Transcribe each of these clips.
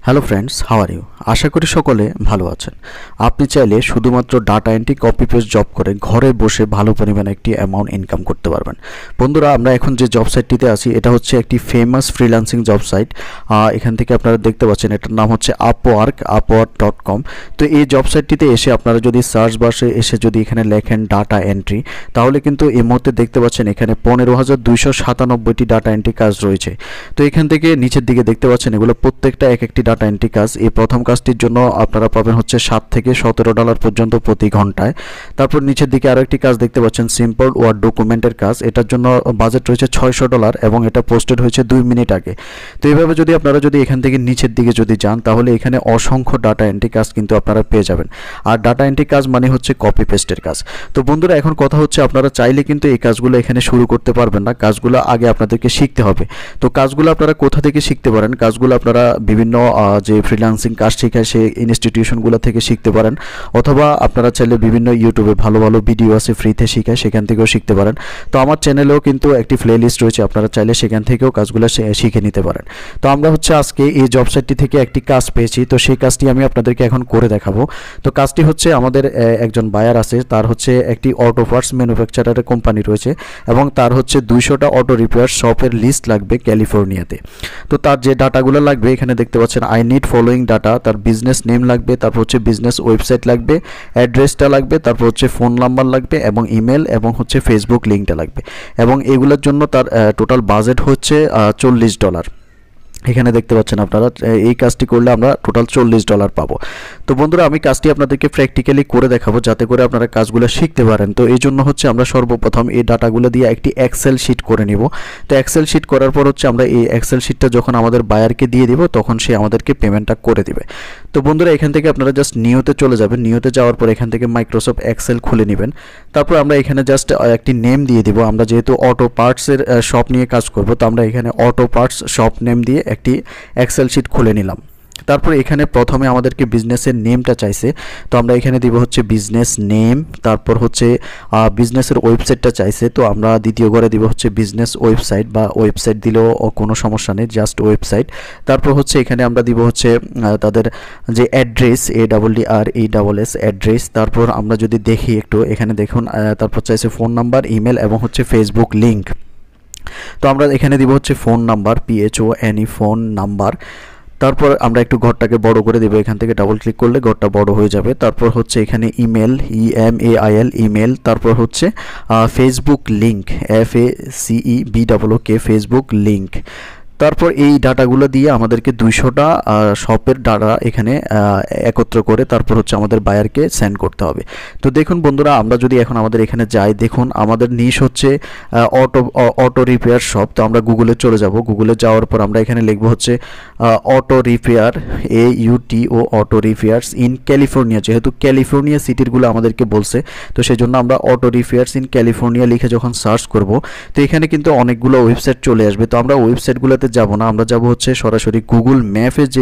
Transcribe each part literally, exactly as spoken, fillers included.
Hello friends, how are you? আশা করি সকলে ভালো আছেন। আপনি চাইলে শুধুমাত্র data entry copy paste job করে ঘরে বসে ভালো পরিমাণে একটি অ্যামাউন্ট ইনকাম করতে পারবেন। বন্ধুরা, আমরা এখন যে জব সাইটটিতে আছি এটা হচ্ছে একটি ফেমাস ফ্রিল্যান্সিং জব সাইট। এখান থেকে আপনারা দেখতে পাচ্ছেন এটার নাম হচ্ছে আপওয়ার্ক আপওয়ার্ক ডট কম। তো এই জব সাইটটিতে এসে আপনারা যদি সার্চ বাসে এসে যদি এখানে লেখেন ডাটা এন্ট্রি, তাহলে কিন্তু এই মুহূর্তে দেখতে পাচ্ছেন এখানে পনেরো হাজার দুইশো সাতানব্বইটি ডাটা এন্ট্রি কাজ রয়েছে। তো এখান থেকে নিচের দিকে দেখতে পাচ্ছেন এগুলো প্রত্যেকটা এক একটি ডাটা এন্ট্রি কাজ। এই প্রথম কাজটির জন্য আপনারা পাবেন হচ্ছে সাত থেকে সতেরো ডলার পর্যন্ত প্রতি ঘন্টায়। তারপর নিচের দিকে আরও একটি কাজ দেখতে পাচ্ছেন সিম্পল ওয়ার্ড ডকুমেন্টের কাজ। এটার জন্য বাজেট রয়েছে ছয়শো ডলার এবং এটা পোস্টেড হয়েছে দুই মিনিট আগে। তো এইভাবে যদি আপনারা যদি এখান থেকে নিচের দিকে যদি যান, তাহলে এখানে অসংখ্য ডাটা এন্ট্রি কাজ কিন্তু আপনারা পেয়ে যাবেন। আর ডাটা এন্ট্রি কাজ মানে হচ্ছে কপি পেস্টের কাজ। তো বন্ধুরা, এখন কথা হচ্ছে আপনারা চাইলে কিন্তু এই কাজগুলো এখানে শুরু করতে পারবেন না। কাজগুলো আগে আপনাদেরকে শিখতে হবে। তো কাজগুলো আপনারা কোথা থেকে শিখতে পারেন? কাজগুলো আপনারা বিভিন্ন যে ফ্রিল্যান্সিং কাজ শেখায় সেই ইনস্টিটিউশনগুলো থেকে শিখতে পারেন, অথবা আপনারা চাইলে বিভিন্ন ইউটিউবে ভালো ভালো ভিডিও আছে ফ্রিতে শেখায়, সেখান থেকেও শিখতে পারেন। তো আমার চ্যানেলেও কিন্তু একটি প্লে লিস্ট রয়েছে, আপনারা চাইলে সেখান থেকেও কাজগুলো শিখে নিতে পারেন। তো আমরা হচ্ছে আজকে এই জব সাইটটি থেকে একটি কাজ পেয়েছি, তো সেই কাজটি আমি আপনাদেরকে এখন করে দেখাবো। তো কাজটি হচ্ছে আমাদের একজন বায়ার আছে, তার হচ্ছে একটি অটো পার্টস ম্যানুফ্যাকচারারের কোম্পানি রয়েছে এবং তার হচ্ছে দুইশোটা অটো রিপেয়ার শপের লিস্ট লাগবে ক্যালিফোর্নিয়াতে। তো তার যে ডাটাগুলো লাগবে এখানে দেখতে পাচ্ছেন আই নিড ফলোয়িং ডাটা। তার বিজনেস নেম লাগবে, তারপর হচ্ছে বিজনেস ওয়েবসাইট লাগবে, অ্যাড্রেসটা লাগবে, তারপর হচ্ছে ফোন নাম্বার লাগবে এবং ইমেল এবং হচ্ছে ফেসবুক লিঙ্কটা লাগবে। এবং এগুলোর জন্য তার টোটাল বাজেট হচ্ছে চল্লিশ ডলার। এখানে দেখতে পাচ্ছেন আপনারা এই কাজটি করলে আমরা টোটাল চল্লিশ ডলার পাবো। তো বন্ধুরা, আমি কাজটি আপনাদেরকে প্র্যাকটিক্যালি করে দেখাবো যাতে করে আপনারা কাজগুলো শিখতে পারেন। তো এই জন্য হচ্ছে আমরা সর্বপ্রথম এই ডাটাগুলো দিয়ে একটি এক্সেল শিট করে নিব। তো এক্সেল শিট করার পর হচ্ছে আমরা এই এক্সেল শিটটা যখন আমাদের বায়ারকে দিয়ে দিব তখন সে আমাদেরকে পেমেন্টটা করে দিবে। তো বন্ধুরা, এখান থেকে আপনারা জাস্ট নিউতে চলে যাবেন। নিউতে যাওয়ার পর এখান থেকে মাইক্রোসফট এক্সেল খুলে নেবেন। তারপর আমরা এখানে জাস্ট একটি নেম দিয়ে দিব। আমরা যেহেতু অটো পার্টসের শপ নিয়ে কাজ করব, তো আমরা এখানে অটো পার্টস শপ নেম দিয়ে একটি এক্সেল শিট খুলে নিলাম। তারপর এখানে প্রথমে আমাদেরকে বিজনেসের নেমটা চাইছে, তো আমরা এখানে দিব হচ্ছে বিজনেস নেম। তারপর হচ্ছে বিজনেসের ওয়েবসাইটটা চাইছে, তো আমরা দ্বিতীয় ঘরে দিব হচ্ছে বিজনেস ওয়েবসাইট, বা ওয়েবসাইট দিলেও কোনো সমস্যা নেই, জাস্ট ওয়েবসাইট। তারপর হচ্ছে এখানে আমরা দিব হচ্ছে তাদের যে address, A double D R E double S address. তারপর আমরা যদি দেখি একটু এখানে দেখুন, তারপর চাইছে ফোন নাম্বার, ইমেল এবং হচ্ছে ফেসবুক লিঙ্ক। তো আমরা এখানে দিব হচ্ছে phone number, P H O N E phone number. তারপর আমরা একটু ঘরটাকে বড় করে দেবো, এখান থেকে ডাবল ক্লিক করলে ঘরটা বড় হয়ে যাবে। তারপর হচ্ছে এখানে email, E M A I L email. তারপর হচ্ছে Facebook link, F A C E B double O K Facebook link. তারপর এই ডাটাগুলো দিয়ে আমাদেরকে দুইশোটা শপের ডাটা এখানে একত্র করে তারপর হচ্ছে আমাদের বায়ারকে সেন্ড করতে হবে। তো দেখুন বন্ধুরা, আমরা যদি এখন আমাদের এখানে যাই, দেখুন আমাদের নিশ হচ্ছে অটো অটো রিপেয়ার শপ। তো আমরা গুগলে চলে যাব। গুগলে যাওয়ার পর আমরা এখানে লিখবো হচ্ছে auto repair, A U T O auto repairs in California. যেহেতু ক্যালিফোর্নিয়া সিটিরগুলো আমাদেরকে বলছে, তো সেই জন্য আমরা অটো রিপেয়ার্স ইন ক্যালিফোর্নিয়া লিখে যখন সার্চ করব, তো এখানে কিন্তু অনেকগুলো ওয়েবসাইট চলে আসবে। তো আমরা ওয়েবসাইটগুলোতে যাব না, আমরা যাব হচ্ছে সরাসরি গুগল ম্যাপে যে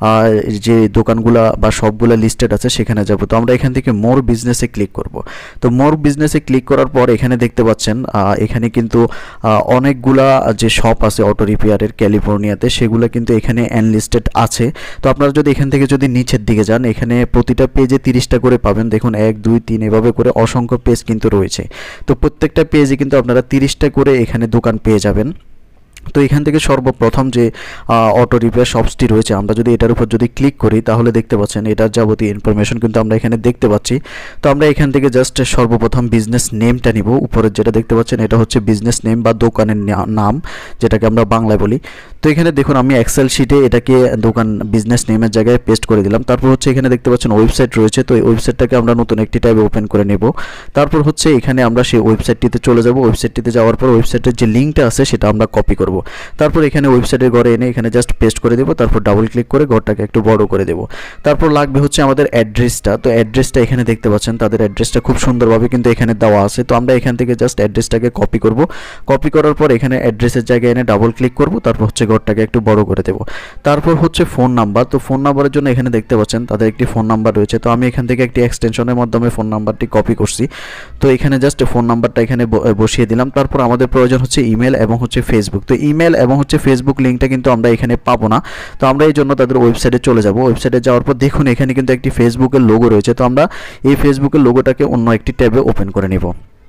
যে দোকানগুলা বা সবগুলা লিস্টেড আছে সেখানে যাব। তো আমরা এখান থেকে মোর বিজনেসে ক্লিক করব। তো মোর বিজনেসে ক্লিক করার পর এখানে দেখতে পাচ্ছেন এখানে কিন্তু অনেকগুলা যে শপ আছে অটো রিপেয়ারের ক্যালিফোর্নিয়াতে, সেগুলো কিন্তু এখানে অ্যানলিস্টেড আছে। তো আপনারা যদি এখান থেকে যদি নিচের দিকে যান, এখানে প্রতিটা পেজে তিরিশটা করে পাবেন। দেখুন এক দুই তিন এভাবে করে অসংখ্য পেজ কিন্তু রয়েছে। তো প্রত্যেকটা পেজে কিন্তু আপনারা তিরিশটা করে এখানে দোকান পেয়ে যাবেন। তো এখান থেকে সর্বপ্রথম যে অটো রিপেয়ার শপসটি রয়েছে, আমরা যদি এটার উপর যদি ক্লিক করি তাহলে দেখতে পাচ্ছেন এটার যাবতীয় ইনফরমেশন কিন্তু আমরা এখানে দেখতে পাচ্ছি। তো আমরা এখান থেকে জাস্ট সর্বপ্রথম বিজনেস নেমটা নিব। উপরের যেটা দেখতে পাচ্ছেন এটা হচ্ছে বিজনেস নেম বা দোকানের নাম, যেটাকে আমরা বাংলায় বলি। তো এখানে দেখুন আমি এক্সেল শিটে এটাকে দোকান বিজনেস নেমের জায়গায় পেস্ট করে দিলাম। তারপর হচ্ছে এখানে দেখতে পাচ্ছেন ওয়েবসাইট রয়েছে, তো এই ওয়েবসাইটটাকে আমরা নতুন একটি ট্যাবে ওপেন করে নেব। তারপর হচ্ছে এখানে আমরা সেই ওয়েবসাইটটিতে চলে যাব। ওয়েবসাইটটিতে যাওয়ার পর ওয়েবসাইটের যে লিঙ্কটা আছে সেটা আমরা কপি করব। তারপর এখানে ওয়েবসাইটের ঘরে এনে এখানে জাস্ট পেস্ট করে দেব। তারপর ডাবল ক্লিক করে ঘরটাকে একটু বড় করে দেব। তারপর লাগবে হচ্ছে আমাদের অ্যাড্রেসটা। তো অ্যাড্রেসটা এখানে দেখতে পাচ্ছেন তাদের অ্যাড্রেসটা খুব সুন্দরভাবে কিন্তু এখানে দেওয়া আছে। তো আমরা এখান থেকে জাস্ট অ্যাড্রেসটাকে কপি করব। কপি করার পর এখানে অ্যাড্রেসের জায়গায় এনে ডাবল ক্লিক করব। তারপর হচ্ছে ঘরটাকে একটু বড় করে দেব। তারপর হচ্ছে ফোন নাম্বার। তো ফোন নাম্বারের জন্য এখানে দেখতে পাচ্ছেন তাদের একটি ফোন নাম্বার রয়েছে। তো আমি এখান থেকে একটি এক্সটেনশনের মাধ্যমে ফোন নাম্বারটি কপি করছি। তো এখানে জাস্ট ফোন নাম্বারটা এখানে বসিয়ে দিলাম। তারপর আমাদের প্রয়োজন হচ্ছে ইমেল এবং হচ্ছে ফেসবুক। তো ইমেল এবং হচ্ছে ফেসবুক লিঙ্কটা কিন্তু আমরা এখানে পাবো না। তো আমরা এই জন্য তাদের ওয়েবসাইটে চলে যাব। ওয়েবসাইটে যাওয়ার পর দেখুন এখানে কিন্তু একটি ফেসবুকের লোগো রয়েছে। তো আমরা এই ফেসবুকের লোগোটাকে অন্য একটি ট্যাবে ওপেন করে নিব।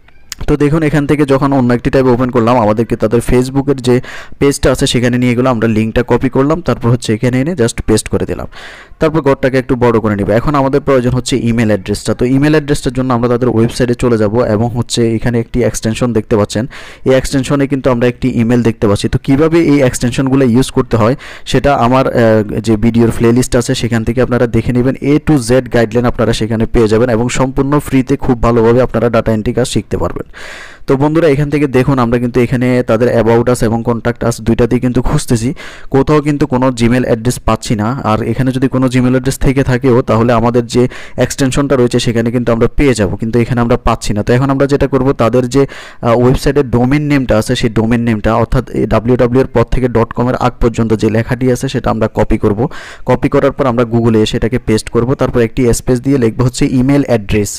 তো দেখুন এখান থেকে যখন অন্য একটি ট্যাবে ওপেন করলাম, আমাদেরকে তাদের ফেসবুকের যে পেজটা আছে সেখানে নিয়ে গেলাম। আমরা লিঙ্কটা কপি করলাম, তারপর হচ্ছে এখানে এনে জাস্ট পেস্ট করে দিলাম। তারপর ঘরটাকে একটু বড় করে নিব। এখন আমাদের প্রয়োজন হচ্ছে ইমেল অ্যাড্রেসটা। তো ইমেল অ্যাড্রেসটার জন্য আমরা তাদের ওয়েবসাইটে চলে যাব এবং হচ্ছে এখানে একটি এক্সটেনশন দেখতে পাচ্ছেন। এই এক্সটেনশনে কিন্তু আমরা একটি ইমেল দেখতে পাচ্ছি। তো কীভাবে এই এক্সটেনশনগুলো ইউজ করতে হয় সেটা আমার যে ভিডিওর প্লেলিস্ট আছে সেখান থেকে আপনারা দেখে নেবেন। এ টু জেড গাইডলাইন আপনারা সেখানে পেয়ে যাবেন এবং সম্পূর্ণ ফ্রিতে খুব ভালোভাবে আপনারা ডাটা এন্ট্রি কাজ শিখতে পারবেন। তো বন্ধুরা এখান থেকে দেখুন আমরা কিন্তু এখানে তাদের অ্যাবাউট আস এবং কন্ট্যাক্ট আস দুইটাতেই কিন্তু খুঁজতেছি, কোথাও কিন্তু কোনো জিমেল অ্যাড্রেস পাচ্ছি না। আর এখানে যদি কোনো জিমেল অ্যাড্রেস থেকে থাকেও তাহলে আমাদের যে এক্সটেনশনটা রয়েছে সেখানে কিন্তু আমরা পেয়ে যাব, কিন্তু এখানে আমরা পাচ্ছি না। তো এখন আমরা যেটা করব, তাদের যে ওয়েবসাইটের ডোমেন নেমটা আছে সেই ডোমেন নেমটা অর্থাৎ ডাব্লিউ ডাব্লিউ এর পর থেকে ডট কমের আগ পর্যন্ত যে লেখাটি আছে সেটা আমরা কপি করব। কপি করার পর আমরা গুগলে সেটাকে পেস্ট করব, তারপর একটি স্পেস দিয়ে লিখব হচ্ছে ইমেল অ্যাড্রেস,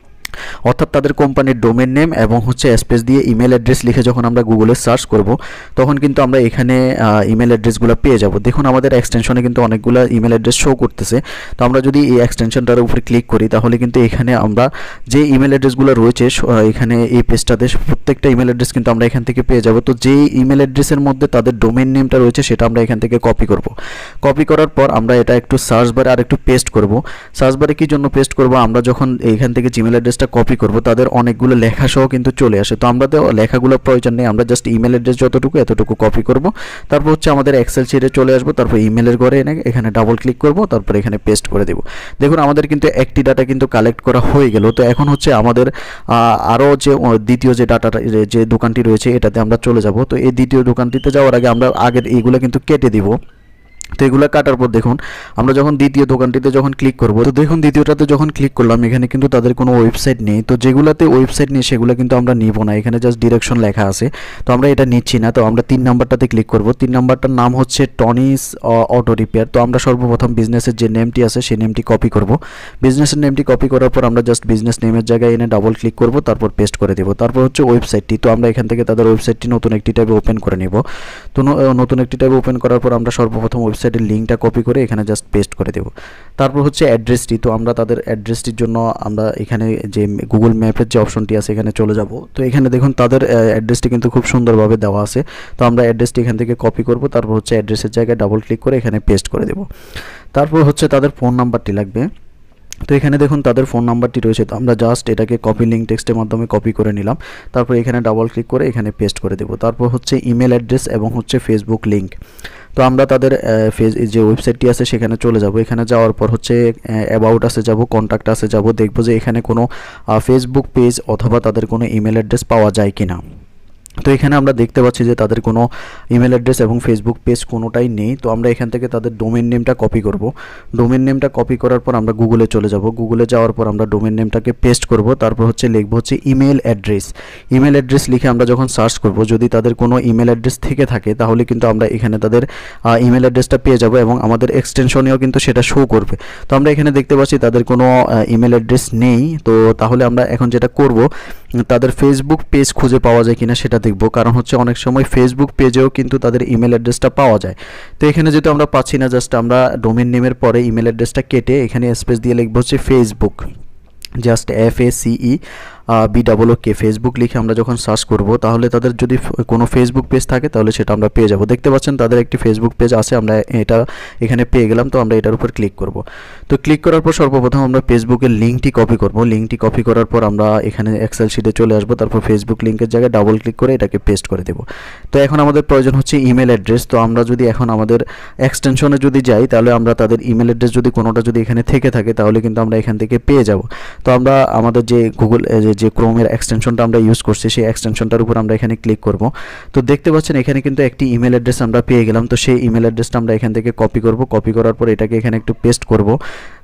অর্থাৎ তাদের কোম্পানির ডোমেন নেম এবং হচ্ছে স্পেস দিয়ে ইমেল অ্যাড্রেস লিখে যখন আমরা গুগলে সার্চ করব তখন কিন্তু আমরা এখানে ইমেল অ্যাড্রেসগুলো পেয়ে যাব। দেখুন আমাদের এক্সটেনশনে কিন্তু অনেকগুলো ইমেল অ্যাড্রেস শো করতেছে। তো আমরা যদি এই এক্সটেনশনটার উপরে ক্লিক করি তাহলে কিন্তু এখানে আমরা যে ইমেল অ্যাড্রেসগুলো রয়েছে এখানে এই পেজটাতে প্রত্যেকটা ইমেল অ্যাড্রেস কিন্তু আমরা এখান থেকে পেয়ে যাব। তো যেই ইমেল অ্যাড্রেসের মধ্যে তাদের ডোমেন নেমটা রয়েছে সেটা আমরা এখান থেকে কপি করব। কপি করার পর আমরা এটা একটু সার্চ বারে আর একটু পেস্ট করব। সার্চ বারে কি জন্য পেস্ট করব, আমরা যখন এইখান থেকে জিমেল অ্যাড্রেসটা কপি করব তাদের অনেকগুলো লেখা সহ কিন্তু চলে আসে। তো আমরা তো লেখাগুলো প্রয়োজন নেই, আমরা জাস্ট ইমেল অ্যাড্রেস যতটুকু এতটুকু কপি করব। তারপর হচ্ছে আমাদের এক্সেল শিটে চলে আসবো, তারপর ইমেলের ঘরে এনে এখানে ডাবল ক্লিক করব, তারপর এখানে পেস্ট করে দেব। দেখুন আমাদের কিন্তু একটি ডাটা কিন্তু কালেক্ট করা হয়ে গেল। তো এখন হচ্ছে আমাদের আরও যে দ্বিতীয় যে ডাটাটা যে দোকানটি রয়েছে এটাতে আমরা চলে যাব। তো এই দ্বিতীয় দোকানটিতে যাওয়ার আগে আমরা আগের এইগুলো কিন্তু কেটে দিব। তো এগুলো কাটার পর দেখুন আমরা যখন দ্বিতীয় দোকানটিতে যখন ক্লিক করব, তো দেখুন দ্বিতীয়টাতে যখন ক্লিক করলাম এখানে কিন্তু তাদের কোনো ওয়েবসাইট নেই। তো যেগুলোতে ওয়েবসাইট নেই সেগুলো কিন্তু আমরা নিব না, এখানে জাস্ট ডিরেকশন লেখা আছে, তো আমরা এটা নিচ্ছি না। তো আমরা তিন নাম্বারটাতে ক্লিক করব। তিন নাম্বারটার নাম হচ্ছে টনিস অটো রিপেয়ার। তো আমরা সর্বপ্রথম বিজনেসের যে নেমটি আছে সেই নেমটি কপি করব। বিজনেসের নেমটি কপি করার পর আমরা জাস্ট বিজনেস নেমের জায়গায় এনে ডাবল ক্লিক করব, তারপর পেস্ট করে দেব। তারপর হচ্ছে ওয়েবসাইটটি, তো আমরা এখান থেকে তাদের ওয়েবসাইটটি নতুন একটি ট্যাবে ওপেন করে নেব। তো নতুন একটি ট্যাবে ওপেন করার পর আমরা সর্বপ্রথম ওয়েবসাইটের লিঙ্কটা কপি করে এখানে জাস্ট পেস্ট করে দেব। তারপর হচ্ছে অ্যাড্রেসটি, তো আমরা তাদের অ্যাড্রেসটির জন্য আমরা এখানে যে গুগল ম্যাপের যে অপশনটি আছে এখানে চলে যাব। তো এখানে দেখুন তাদের অ্যাড্রেসটি কিন্তু খুব সুন্দরভাবে দেওয়া আছে। তো আমরা অ্যাড্রেসটি এখান থেকে কপি করব, তারপর হচ্ছে অ্যাড্রেসের জায়গায় ডাবল ক্লিক করে এখানে পেস্ট করে দেব। তারপর হচ্ছে তাদের ফোন নাম্বারটি লাগবে। তো এখানে দেখুন তাদের ফোন নাম্বারটি রয়েছে। তো আমরা জাস্ট এটাকে কপি লিঙ্ক টেক্সটের মাধ্যমে কপি করে নিলাম, তারপর এখানে ডাবল ক্লিক করে এখানে পেস্ট করে দেব। তারপর হচ্ছে ইমেল অ্যাড্রেস এবং হচ্ছে ফেসবুক লিঙ্ক। তো আমরা তাদের ফেস যে ওয়েবসাইটটি আছে সেখানে চলে যাব। এখানে যাওয়ার পর হচ্ছে অ্যাবাউট আসে যাব, কন্ট্যাক্ট আসে যাব, দেখব যে এখানে কোনো ফেসবুক পেজ অথবা তাদের কোনো ইমেল অ্যাড্রেস পাওয়া যায় কিনা। তো এখানে আমরা দেখতে পাচ্ছি যে তাদের কোনো ইমেল অ্যাড্রেস এবং ফেসবুক পেজ কোনোটাই নেই। তো আমরা এখান থেকে তাদের ডোমেন নেমটা কপি করব। ডোমেন নেমটা কপি করার পর আমরা গুগলে চলে যাব। গুগলে যাওয়ার পর আমরা ডোমেন নেমটাকে পেস্ট করব, তারপর হচ্ছে লিখব হচ্ছে ইমেল অ্যাড্রেস। ইমেল অ্যাড্রেস লিখে আমরা যখন সার্চ করব যদি তাদের কোনো ইমেল অ্যাড্রেস থেকে থাকে তাহলে কিন্তু আমরা এখানে তাদের ইমেল অ্যাড্রেসটা পেয়ে যাব এবং আমাদের এক্সটেনশনেও কিন্তু সেটা শো করবে। তো আমরা এখানে দেখতে পাচ্ছি তাদের কোনো ইমেল অ্যাড্রেস নেই। তো তাহলে আমরা এখন যেটা করব, তাদের ফেসবুক পেজ খুঁজে পাওয়া যায় কিনা সেটা দেখব, কারণ হচ্ছে অনেক সময় ফেসবুক পেজেও কিন্তু তাদের ইমেল অ্যাড্রেসটা পাওয়া যায়। তো এখানে যেহেতু আমরা পাচ্ছি না, জাস্ট আমরা ডোমেন নেমের পরে ইমেল অ্যাড্রেসটা কেটে এখানে স্পেস দিয়ে লিখব হচ্ছে Facebook, just F A C E B double O K Facebook লিখে আমরা যখন সার্চ করব তাহলে তাদের যদি কোনো ফেসবুক পেজ থাকে তাহলে সেটা আমরা পেয়ে যাব। দেখতে পাচ্ছেন তাদের একটি ফেসবুক পেজ আছে, আমরা এটা এখানে পেয়ে গেলাম। তো আমরা এটার উপর ক্লিক করব। তো ক্লিক করার পর সর্বপ্রথম আমরা ফেসবুকের লিঙ্কটি কপি করব। লিঙ্কটি কপি করার পর আমরা এখানে এক্সেল শিটে চলে আসব, তারপর ফেসবুক লিঙ্কের জায়গায় ডাবল ক্লিক করে এটাকে পেস্ট করে দেব। তো এখন আমাদের প্রয়োজন হচ্ছে ইমেল অ্যাড্রেস। তো আমরা যদি এখন আমাদের এক্সটেনশনে যদি যাই তাহলে আমরা তাদের ইমেল অ্যাড্রেস যদি কোনোটা যদি এখানে থেকে থাকে তাহলে কিন্তু আমরা এখান থেকে পেয়ে যাব। তো আমরা আমাদের যে গুগল যে ক্রোমের এক্সটেনশনটা আমরা ইউজ করছি সেই এক্সটেনশনটার উপর আমরা এখানে ক্লিক করব। তো দেখতে পাচ্ছেন এখানে কিন্তু একটি ইমেল অ্যাড্রেস আমরা পেয়ে গেলাম। তো সেই ইমেল অ্যাড্রেসটা আমরা এখান থেকে কপি করব। কপি করার পর এটাকে এখানে একটু পেস্ট করব।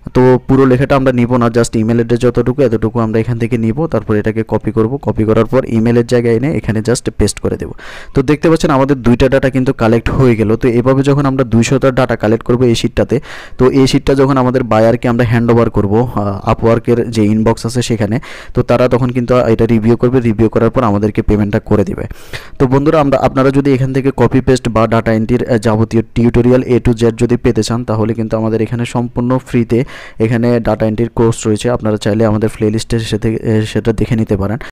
তো পুরো লেখাটা আমরা নিব না, জাস্ট ইমেল অ্যাড্রেস যতটুকু এতটুকু আমরা এখান থেকে নিব, তারপর এটাকে কপি করব, কপি করার পর ইমেলের জায়গায় এনে এখানে জাস্ট পেস্ট করে দেব। তো দেখতে পাচ্ছেন আমাদের দুইটা ডাটা কিন্তু কালেক্ট হয়ে গেল। তো এভাবে যখন আমরা দুইশোটা ডাটা কালেক্ট করব এই শিটটাতে, তো এই শিটটা যখন আমাদের বায়ারকে আমরা হ্যান্ড ওভার করবো আপওয়ার্কের যে ইনবক্স আছে সেখানে, তো তারা তখন কিন্তু এটা রিভিউ করবে, রিভিউ করার পর আমাদেরকে পেমেন্টটা করে দিবে। তো বন্ধুরা আমরা আপনারা যদি এখান থেকে কপি পেস্ট বা ডাটা এন্ট্রির যাবতীয় টিউটোরিয়াল এ টু জেড যদি পেতে চান, তাহলে কিন্তু আমাদের এখানে সম্পূর্ণ ফ্রিতে এখানে ডাটা এন্ট্রির কোর্স রয়েছে, আপনারা চাইলে আমাদের প্লে লিস্টে সেটা দেখে নিতে পারেন।